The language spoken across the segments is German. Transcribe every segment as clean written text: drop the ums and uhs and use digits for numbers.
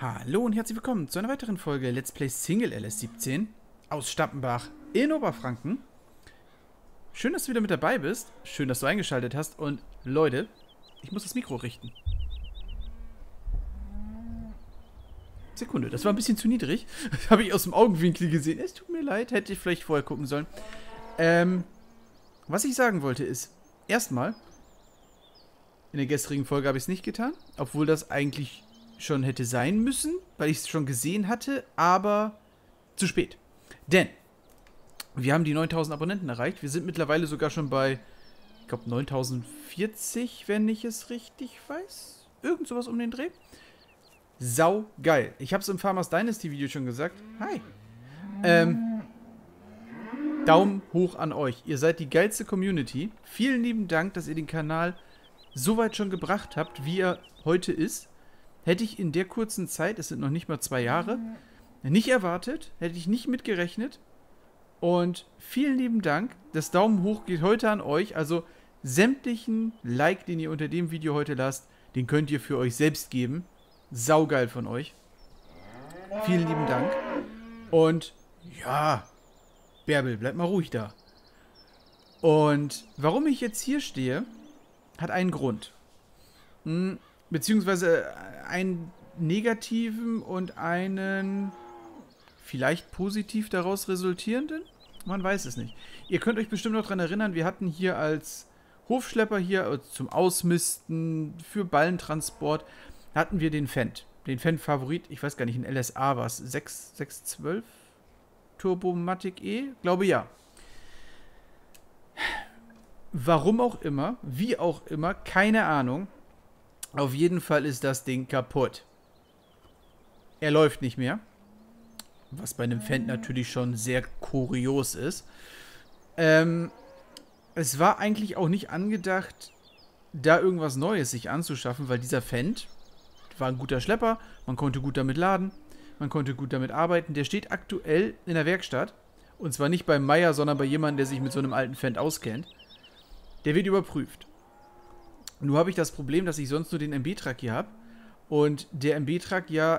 Hallo und herzlich willkommen zu einer weiteren Folge Let's Play Single LS17 aus Stappenbach in Oberfranken. Schön, dass du wieder mit dabei bist. Schön, dass du eingeschaltet hast. Und Leute, ich muss das Mikro richten. Sekunde, das war ein bisschen zu niedrig. Das habe ich aus dem Augenwinkel gesehen. Es tut mir leid, hätte ich vielleicht vorher gucken sollen. Was ich sagen wollte ist, erstmal, in der gestrigen Folge habe ich es nicht getan, obwohl das eigentlich schon hätte sein müssen, weil ich es schon gesehen hatte, aber zu spät. Denn wir haben die 9000 Abonnenten erreicht. Wir sind mittlerweile sogar schon bei, ich glaube, 9040, wenn ich es richtig weiß. Irgend sowas um den Dreh. Sau geil. Ich habe es im Farmers Dynasty Video schon gesagt. Hi. Daumen hoch an euch. Ihr seid die geilste Community. Vielen lieben Dank, dass ihr den Kanal so weit schon gebracht habt, wie er heute ist. Hätte ich in der kurzen Zeit, es sind noch nicht mal 2 Jahre, nicht erwartet, hätte ich nicht mitgerechnet. Und vielen lieben Dank. Das Daumen hoch geht heute an euch. Also sämtlichen Like, den ihr unter dem Video heute lasst, den könnt ihr für euch selbst geben. Saugeil von euch. Vielen lieben Dank. Und ja, Bärbel, bleib mal ruhig da. Und warum ich jetzt hier stehe, hat einen Grund. Beziehungsweise einen negativen und einen vielleicht positiv daraus resultierenden? Man weiß es nicht. Ihr könnt euch bestimmt noch daran erinnern, wir hatten hier als Hofschlepper hier zum Ausmisten, für Ballentransport, hatten wir den Fendt. Den Fendt-Favorit, ich weiß gar nicht, in LSA war es 612 Turbomatic E? Glaube ja. Warum auch immer, wie auch immer, keine Ahnung. Auf jeden Fall ist das Ding kaputt. Er läuft nicht mehr. Was bei einem Fendt natürlich schon sehr kurios ist. Es war eigentlich auch nicht angedacht, da irgendwas Neues sich anzuschaffen, weil dieser Fendt war ein guter Schlepper, man konnte gut damit laden, man konnte gut damit arbeiten. Der steht aktuell in der Werkstatt. Und zwar nicht beim Meier, sondern bei jemandem, der sich mit so einem alten Fendt auskennt. Der wird überprüft. Nur habe ich das Problem, dass ich sonst nur den MB-Truck hier habe. Und der MB-Truck ja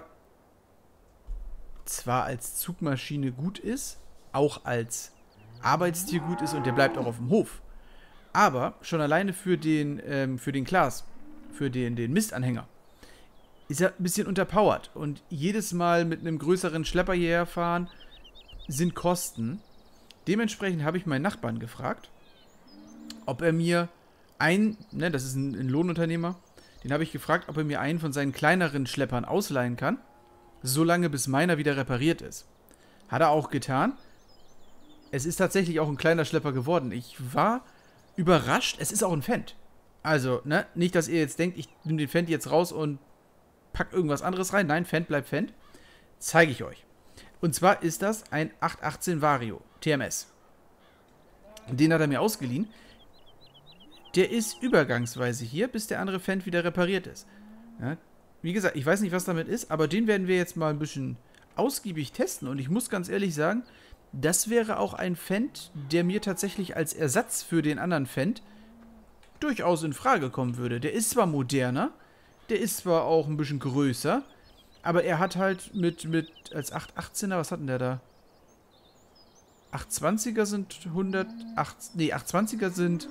zwar als Zugmaschine gut ist, auch als Arbeitstier gut ist und der bleibt auch auf dem Hof. Aber schon alleine für den Klaas, für den Mistanhänger, ist er ein bisschen unterpowered. Und jedes Mal mit einem größeren Schlepper hierher fahren, sind Kosten. Dementsprechend habe ich meinen Nachbarn gefragt, ob er mir das ist ein Lohnunternehmer, den habe ich gefragt, ob er mir einen von seinen kleineren Schleppern ausleihen kann, solange bis meiner wieder repariert ist. Hat er auch getan. Es ist tatsächlich auch ein kleiner Schlepper geworden. Ich war überrascht, es ist auch ein Fendt. Also, nicht, dass ihr jetzt denkt, ich nehme den Fendt jetzt raus und pack irgendwas anderes rein. Nein, Fendt bleibt Fendt. Zeige ich euch. Und zwar ist das ein 818 Vario TMS. Den hat er mir ausgeliehen. Der ist übergangsweise hier, bis der andere Fendt wieder repariert ist. Ja, wie gesagt, ich weiß nicht, was damit ist, aber den werden wir jetzt mal ein bisschen ausgiebig testen. Und ich muss ganz ehrlich sagen, das wäre auch ein Fendt, der mir tatsächlich als Ersatz für den anderen Fendt durchaus in Frage kommen würde. Der ist zwar moderner, der ist zwar auch ein bisschen größer, aber er hat halt als 818er, was hat denn der da? 820er sind 820er sind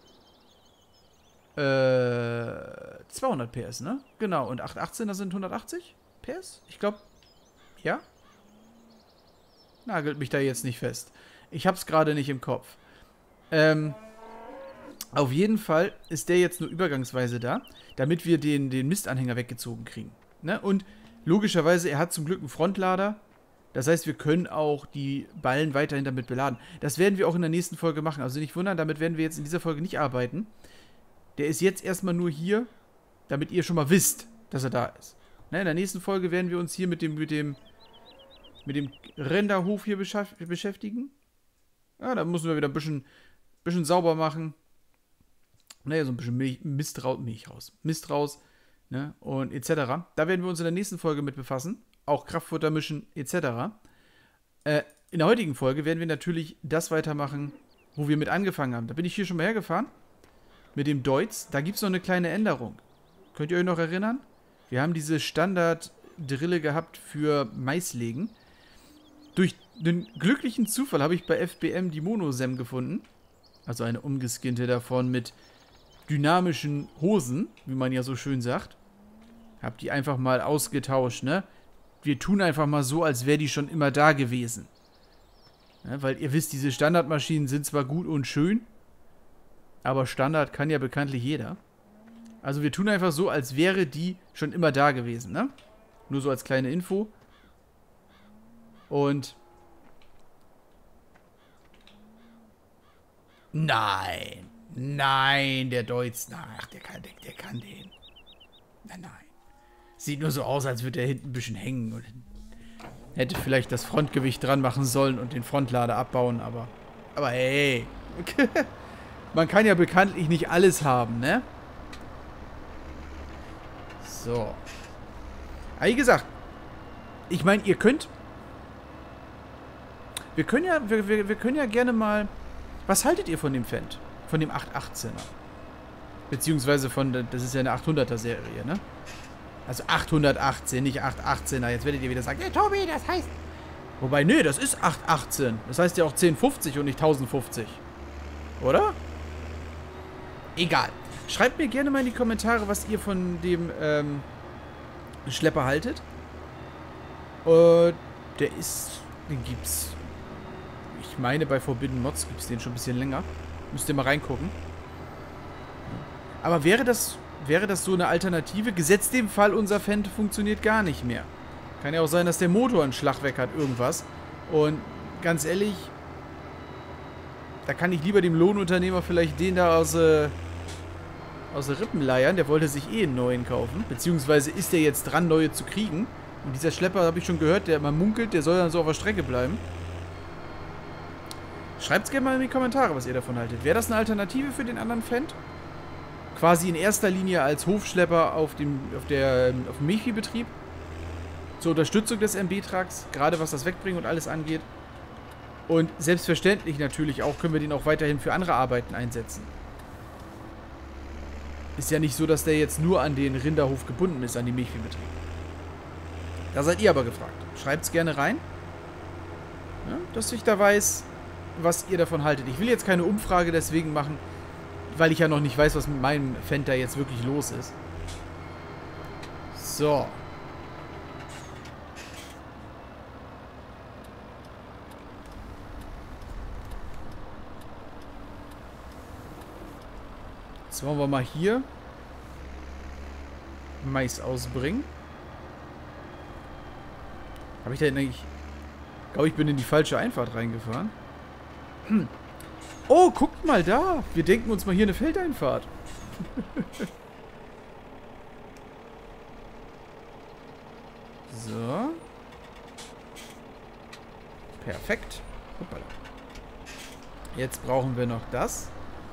200 PS, ne? Genau, und 818er sind 180 PS? Ich glaube, ja? Nagelt mich da jetzt nicht fest. Ich hab's gerade nicht im Kopf. Auf jeden Fall ist der jetzt nur übergangsweise da, damit wir den Mistanhänger weggezogen kriegen. Ne? Und logischerweise, er hat zum Glück einen Frontlader. Das heißt, wir können auch die Ballen weiterhin damit beladen. Das werden wir auch in der nächsten Folge machen. Also nicht wundern, damit werden wir jetzt in dieser Folge nicht arbeiten. Der ist jetzt erstmal nur hier, damit ihr schon mal wisst, dass er da ist. Ne, in der nächsten Folge werden wir uns hier mit dem Rinderhof hier beschäftigen. Ja, da müssen wir wieder ein bisschen sauber machen. Naja, so ein bisschen Mist raus. Ne, und etc. Da werden wir uns in der nächsten Folge mit befassen. Auch Kraftfutter mischen, etc. In der heutigen Folge werden wir natürlich das weitermachen, wo wir mit angefangen haben. Da bin ich hier schon mal hergefahren. Mit dem Deutz, da gibt es noch eine kleine Änderung. Könnt ihr euch noch erinnern? Wir haben diese Standard Drille gehabt für Maislegen. Durch einen glücklichen Zufall habe ich bei FBM die Mono-Sem gefunden. Also eine umgeskinnte davon mit dynamischen Hosen, wie man ja so schön sagt. Hab die einfach mal ausgetauscht, ne? Wir tun einfach mal so, als wäre die schon immer da gewesen. Ja, weil ihr wisst, diese Standardmaschinen sind zwar gut und schön, aber Standard kann ja bekanntlich jeder. Also wir tun einfach so, als wäre die schon immer da gewesen, ne? Nur so als kleine Info. Und... Nein. Nein, der Deutz. Ach, der kann den. Nein. Sieht nur so aus, als würde er hinten ein bisschen hängen. Und hätte vielleicht das Frontgewicht dran machen sollen und den Frontlader abbauen, aber hey. Man kann ja bekanntlich nicht alles haben, ne? So. Aber wie gesagt, ich meine, ihr könnt... Wir können ja gerne mal... Was haltet ihr von dem Fendt? Von dem 818er? Beziehungsweise von... Das ist ja eine 800er Serie, ne? Also 818, nicht 818er. Jetzt werdet ihr wieder sagen, hey Tobi, das heißt... Wobei, nö, das ist 818. Das heißt ja auch 1050 und nicht 1050. Oder? Egal. Schreibt mir gerne mal in die Kommentare, was ihr von dem Schlepper haltet. Der ist... Den gibt's... Ich meine, bei Forbidden Mods gibt es den schon ein bisschen länger. Müsst ihr mal reingucken. Aber wäre das so eine Alternative? Gesetzt dem Fall, unser Fendt funktioniert gar nicht mehr. Kann ja auch sein, dass der Motor einen Schlag weg hat, irgendwas. Und ganz ehrlich, da kann ich lieber dem Lohnunternehmer vielleicht den da aus der Rippen leiern. Der wollte sich eh einen neuen kaufen. Beziehungsweise ist der jetzt dran, neue zu kriegen. Und dieser Schlepper, habe ich schon gehört, der immer munkelt, der soll dann so auf der Strecke bleiben. Schreibt es gerne mal in die Kommentare, was ihr davon haltet. Wäre das eine Alternative für den anderen Fendt? Quasi in erster Linie als Hofschlepper auf dem Milchviehbetrieb. Zur Unterstützung des MB-Trucks, gerade was das Wegbringen und alles angeht. Und selbstverständlich natürlich auch, können wir den auch weiterhin für andere Arbeiten einsetzen. Ist ja nicht so, dass der jetzt nur an den Rinderhof gebunden ist, an den Milchviehbetrieb. Da seid ihr aber gefragt. Schreibt es gerne rein. Ja, dass ich da weiß, was ihr davon haltet. Ich will jetzt keine Umfrage deswegen machen, weil ich ja noch nicht weiß, was mit meinem Fendt da jetzt wirklich los ist. So. Jetzt wollen wir mal hier Mais ausbringen. Habe ich da eigentlich... Ich glaube, ich bin in die falsche Einfahrt reingefahren. Oh, guckt mal da. Wir denken uns mal hier eine Feldeinfahrt. So. Perfekt. Hoppala. Jetzt brauchen wir noch das.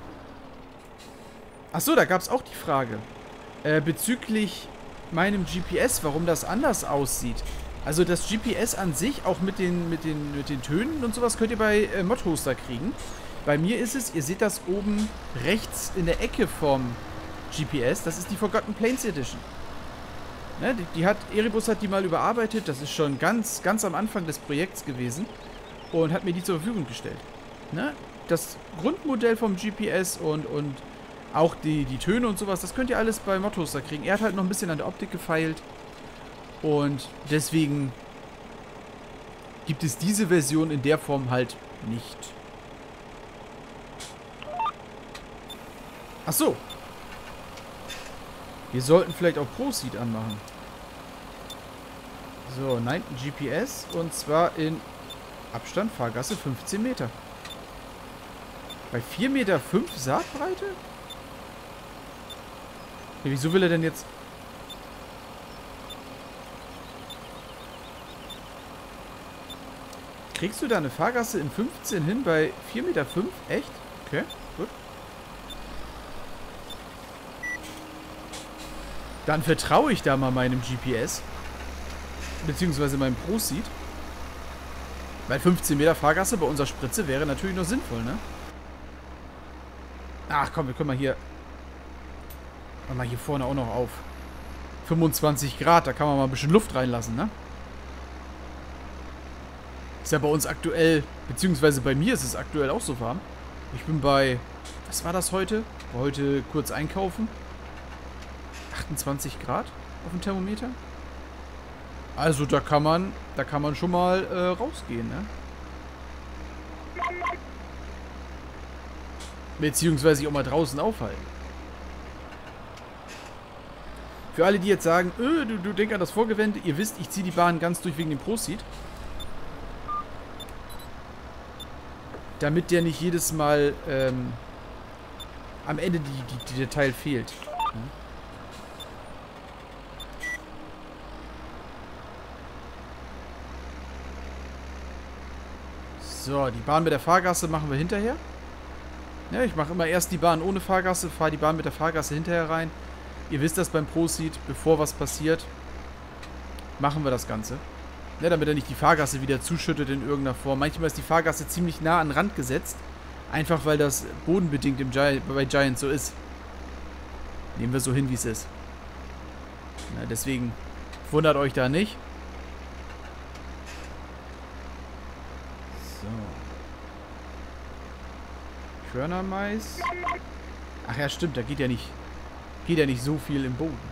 Achso, da gab es auch die Frage. Bezüglich meinem GPS, warum das anders aussieht. Also das GPS an sich, auch mit den Tönen und sowas, könnt ihr bei Modhoster kriegen. Bei mir ist es, ihr seht das oben rechts in der Ecke vom GPS, das ist die Forgotten Plains Edition. Ne, Erebus hat die mal überarbeitet, das ist schon ganz am Anfang des Projekts gewesen und hat mir die zur Verfügung gestellt. Ne, das Grundmodell vom GPS und auch die Töne und sowas, das könnt ihr alles bei Modhoster kriegen. Er hat halt noch ein bisschen an der Optik gefeilt. Und deswegen gibt es diese Version in der Form halt nicht. Ach so. Wir sollten vielleicht auch ProSeed anmachen. So, 9. GPS und zwar in Abstand Fahrgasse 15 Meter. Bei 4,5 Meter Saatbreite? Ja, wieso will er denn jetzt... Kriegst du da eine Fahrgasse in 15 hin bei 4,5 Meter? Echt? Okay, gut. Dann vertraue ich da mal meinem GPS. Beziehungsweise meinem ProSeed. Weil 15 Meter Fahrgasse bei unserer Spritze wäre natürlich noch sinnvoll, ne? Ach komm, wir können mal hier... Mal hier vorne auch noch auf 25 Grad, da kann man mal ein bisschen Luft reinlassen, ne? Ist ja bei uns aktuell, beziehungsweise bei mir ist es aktuell auch so warm. Ich bin bei, was war das heute? War heute kurz einkaufen. 28 Grad auf dem Thermometer. Also da kann man schon mal rausgehen, ne? Beziehungsweise sich auch mal draußen aufhalten. Für alle, die jetzt sagen, du denk an das Vorgewende, ihr wisst, ich ziehe die Bahn ganz durch wegen dem Pro-Seat. Damit der nicht jedes Mal am Ende der Teil fehlt. Ja. So, die Bahn mit der Fahrgasse machen wir hinterher. Ja, ich mache immer erst die Bahn ohne Fahrgasse, fahre die Bahn mit der Fahrgasse hinterher rein. Ihr wisst das beim Pro-Seat, bevor was passiert, machen wir das Ganze. Ja, damit er nicht die Fahrgasse wieder zuschüttet in irgendeiner Form. Manchmal ist die Fahrgasse ziemlich nah an den Rand gesetzt. Einfach weil das bodenbedingt bei Giant so ist. Nehmen wir so hin, wie es ist. Na, deswegen wundert euch da nicht. So. Körnermais. Ach ja, stimmt, da geht ja nicht so viel im Boden.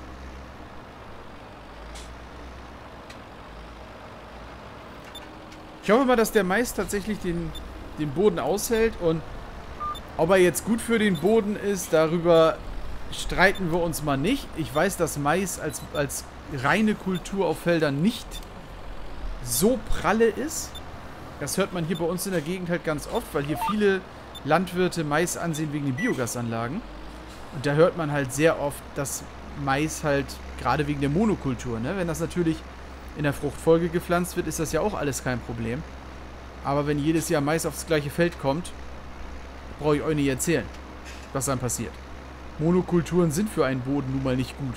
Ich hoffe mal, dass der Mais tatsächlich den Boden aushält und ob er jetzt gut für den Boden ist, darüber streiten wir uns mal nicht. Ich weiß, dass Mais als reine Kultur auf Feldern nicht so pralle ist. Das hört man hier bei uns in der Gegend halt ganz oft, weil hier viele Landwirte Mais ansehen wegen den Biogasanlagen. Und da hört man halt sehr oft, dass Mais halt, gerade wegen der Monokultur, ne? Wenn das natürlich in der Fruchtfolge gepflanzt wird, ist das ja auch alles kein Problem. Aber wenn jedes Jahr Mais aufs gleiche Feld kommt, brauche ich euch nicht erzählen, was dann passiert. Monokulturen sind für einen Boden nun mal nicht gut.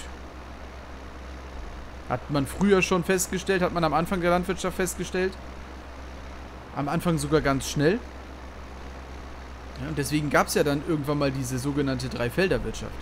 Hat man früher schon festgestellt, hat man am Anfang der Landwirtschaft festgestellt. Am Anfang sogar ganz schnell. Ja, und deswegen gab es ja dann irgendwann mal diese sogenannte Dreifelderwirtschaft.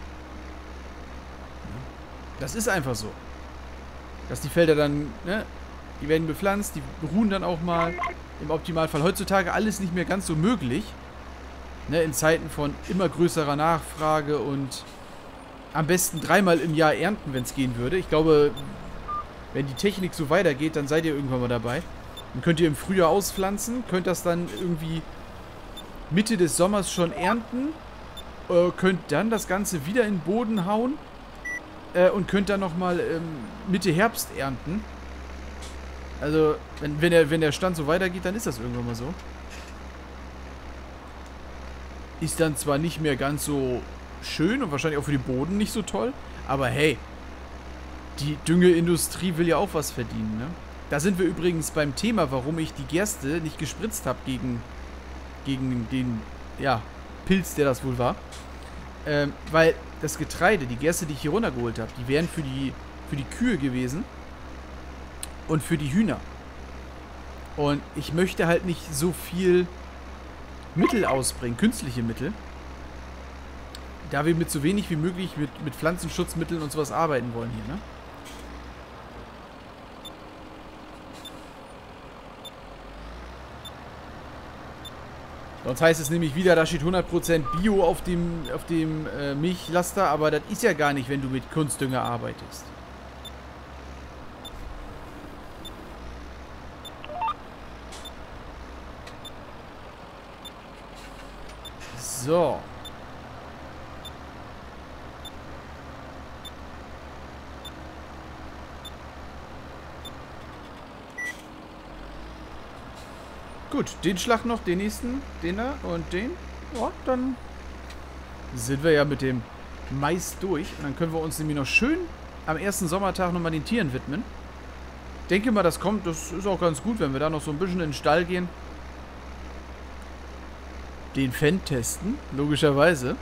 Das ist einfach so. Dass die Felder dann, ne, die werden bepflanzt, die ruhen dann auch mal. Im Optimalfall. Heutzutage alles nicht mehr ganz so möglich. Ne, in Zeiten von immer größerer Nachfrage und am besten 3-mal im Jahr ernten, wenn es gehen würde. Ich glaube, wenn die Technik so weitergeht, dann seid ihr irgendwann mal dabei. Dann könnt ihr im Frühjahr auspflanzen, könnt das dann irgendwie Mitte des Sommers schon ernten, könnt dann das Ganze wieder in den Boden hauen und könnt dann nochmal Mitte Herbst ernten. Also, wenn der Stand so weitergeht, dann ist das irgendwann mal so. Ist dann zwar nicht mehr ganz so schön und wahrscheinlich auch für den Boden nicht so toll, aber hey, die Düngeindustrie will ja auch was verdienen, ne? Da sind wir übrigens beim Thema, warum ich die Gerste nicht gespritzt habe gegen den, ja, Pilz, der das wohl war. Weil das Getreide, die Gerste, die ich hier runtergeholt habe, die wären für die Kühe gewesen und für die Hühner. Und ich möchte halt nicht so viel Mittel ausbringen, künstliche Mittel, da wir mit so wenig wie möglich mit Pflanzenschutzmitteln und sowas arbeiten wollen hier, ne? Sonst heißt es nämlich wieder, da steht 100% Bio auf dem Milchlaster, aber das ist ja gar nicht, wenn du mit Kunstdünger arbeitest. So. Gut, den Schlag noch, den nächsten, den da und den. Ja, dann sind wir ja mit dem Mais durch. Und dann können wir uns nämlich noch schön am ersten Sommertag nochmal den Tieren widmen. Denke mal, das kommt, das ist auch ganz gut, wenn wir da noch so ein bisschen in den Stall gehen. Den Fendt testen, logischerweise.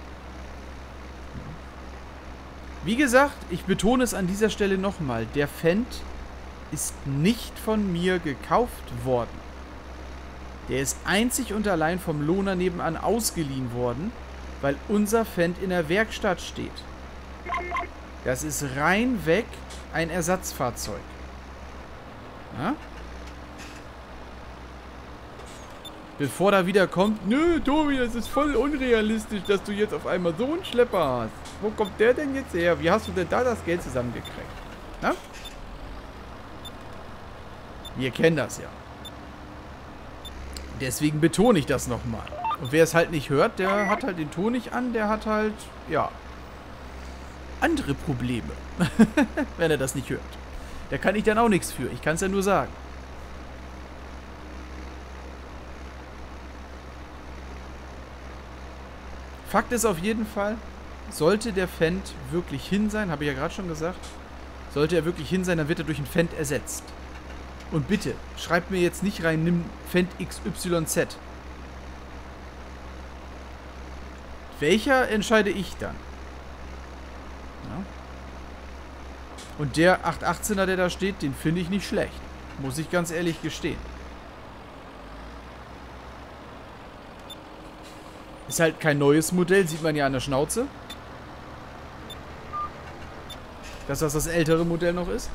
Wie gesagt, ich betone es an dieser Stelle nochmal. Der Fendt ist nicht von mir gekauft worden. Der ist einzig und allein vom Lohner nebenan ausgeliehen worden, weil unser Fendt in der Werkstatt steht. Das ist rein weg ein Ersatzfahrzeug. Ja? Bevor da wieder kommt, nö, Tobi, das ist voll unrealistisch, dass du jetzt auf einmal so einen Schlepper hast. Wo kommt der denn jetzt her? Wie hast du denn da das Geld zusammengekriegt? Na? Wir kennen das ja. Deswegen betone ich das nochmal. Und wer es halt nicht hört, der hat halt den Ton nicht an, der hat halt, ja, andere Probleme. Wenn er das nicht hört. Da kann ich dann auch nichts für. Ich kann es ja nur sagen. Fakt ist auf jeden Fall, sollte der Fendt wirklich hin sein, habe ich ja gerade schon gesagt, sollte er wirklich hin sein, dann wird er durch einen Fendt ersetzt. Und bitte, schreibt mir jetzt nicht rein, nimm Fendt XYZ. Welcher entscheide ich dann? Ja. Und der 818er, der da steht, den finde ich nicht schlecht. Muss ich ganz ehrlich gestehen. Ist halt kein neues Modell, sieht man ja an der Schnauze. Dass das ältere Modell noch ist.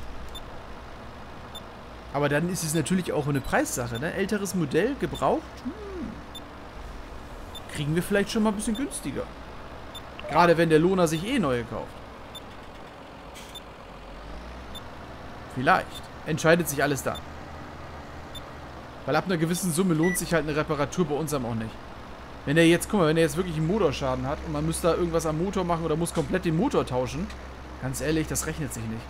Aber dann ist es natürlich auch eine Preissache, ne? Älteres Modell, gebraucht, kriegen wir vielleicht schon mal ein bisschen günstiger. Gerade wenn der Lohner sich eh neue kauft. Vielleicht. Entscheidet sich alles da. Weil ab einer gewissen Summe lohnt sich halt eine Reparatur bei unserem auch nicht. Wenn der jetzt, guck mal, wenn der jetzt wirklich einen Motorschaden hat und man müsste da irgendwas am Motor machen oder muss komplett den Motor tauschen, ganz ehrlich, das rechnet sich nicht.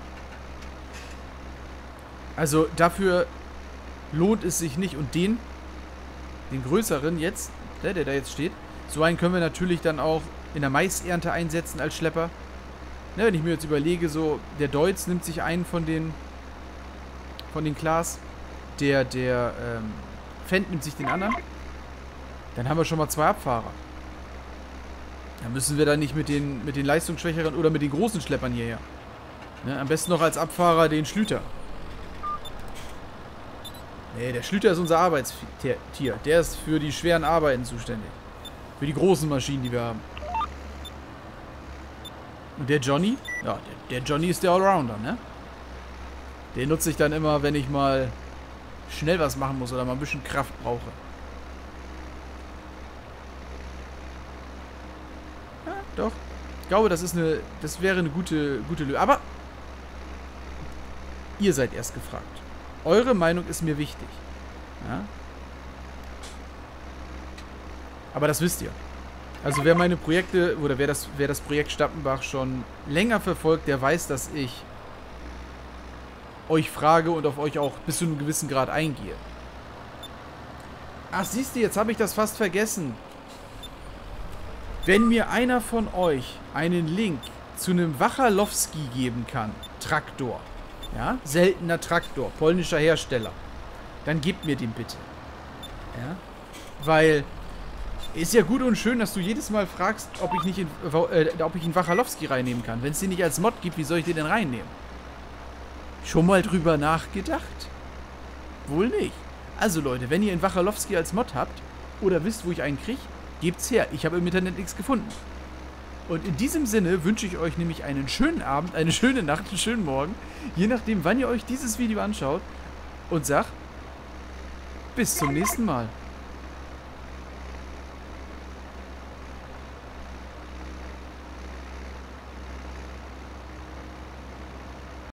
Also dafür lohnt es sich nicht. Und den größeren jetzt, der da jetzt steht, so einen können wir natürlich dann auch in der Maisernte einsetzen als Schlepper. Ne, wenn ich mir jetzt überlege, so der Deutz nimmt sich einen von den Claas, der Fendt nimmt sich den anderen. Dann haben wir schon mal 2 Abfahrer. Dann müssen wir dann nicht mit den leistungsschwächeren oder mit den großen Schleppern hierher. Ne, am besten noch als Abfahrer den Schlüter. Nee, der Schlüter ist unser Arbeitstier. Der ist für die schweren Arbeiten zuständig. Für die großen Maschinen, die wir haben. Und der Johnny? Ja, der Johnny ist der Allrounder, ne? Den nutze ich dann immer, wenn ich mal schnell was machen muss oder mal ein bisschen Kraft brauche. Ja, doch. Ich glaube, das wäre eine gute Lösung. Aber ihr seid erst gefragt. Eure Meinung ist mir wichtig. Ja? Aber das wisst ihr. Also wer meine Projekte, oder wer das Projekt Stappenbach schon länger verfolgt, der weiß, dass ich euch frage und auf euch auch bis zu einem gewissen Grad eingehe. Ach, siehst du, jetzt habe ich das fast vergessen. Wenn mir einer von euch einen Link zu einem Wachalowski geben kann, Traktor, ja, seltener Traktor, polnischer Hersteller, dann gebt mir den bitte. Ja, weil ist ja gut und schön, dass du jedes Mal fragst, ob ich einen Wachalowski reinnehmen kann. Wenn es den nicht als Mod gibt, wie soll ich den denn reinnehmen? Schon mal drüber nachgedacht? Wohl nicht. Also Leute, wenn ihr einen Wachalowski als Mod habt oder wisst, wo ich einen kriege, gebt's her. Ich habe im Internet nichts gefunden. Und in diesem Sinne wünsche ich euch nämlich einen schönen Abend, eine schöne Nacht, einen schönen Morgen, je nachdem, wann ihr euch dieses Video anschaut, und sag bis zum nächsten Mal.